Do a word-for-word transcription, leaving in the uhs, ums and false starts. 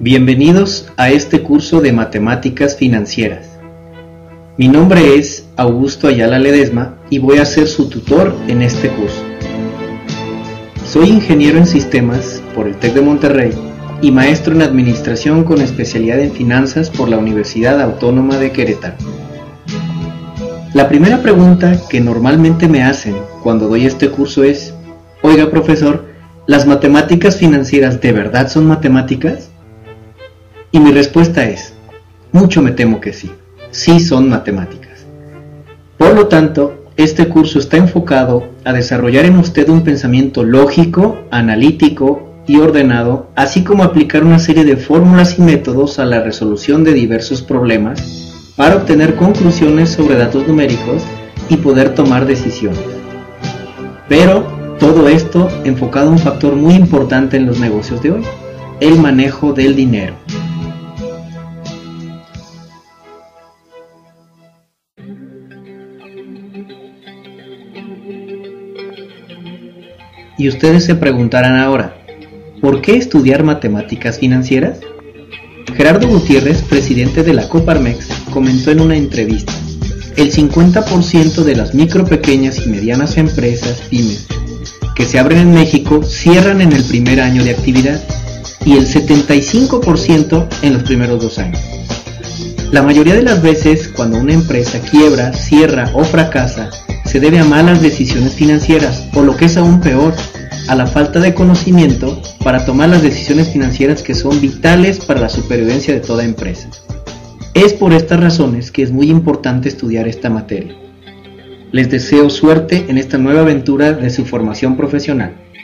Bienvenidos a este curso de Matemáticas Financieras. Mi nombre es Augusto Ayala Ledesma y voy a ser su tutor en este curso. Soy ingeniero en sistemas por el TEC de Monterrey y maestro en administración con especialidad en finanzas por la Universidad Autónoma de Querétaro. La primera pregunta que normalmente me hacen cuando doy este curso es: oiga, profesor, ¿las matemáticas financieras de verdad son matemáticas? Y mi respuesta es: mucho me temo que sí, sí son matemáticas. Por lo tanto, este curso está enfocado a desarrollar en usted un pensamiento lógico, analítico y ordenado, así como aplicar una serie de fórmulas y métodos a la resolución de diversos problemas para obtener conclusiones sobre datos numéricos y poder tomar decisiones. Pero todo esto enfocado a un factor muy importante en los negocios de hoy: el manejo del dinero. Y ustedes se preguntarán ahora, ¿por qué estudiar matemáticas financieras? Gerardo Gutiérrez, presidente de la Coparmex, comentó en una entrevista: el cincuenta por ciento de las micro, pequeñas y medianas empresas, pymes, que se abren en México cierran en el primer año de actividad y el setenta y cinco por ciento en los primeros dos años. La mayoría de las veces, cuando una empresa quiebra, cierra o fracasa, se debe a malas decisiones financieras, o lo que es aún peor, a la falta de conocimiento para tomar las decisiones financieras que son vitales para la supervivencia de toda empresa. Es por estas razones que es muy importante estudiar esta materia. Les deseo suerte en esta nueva aventura de su formación profesional.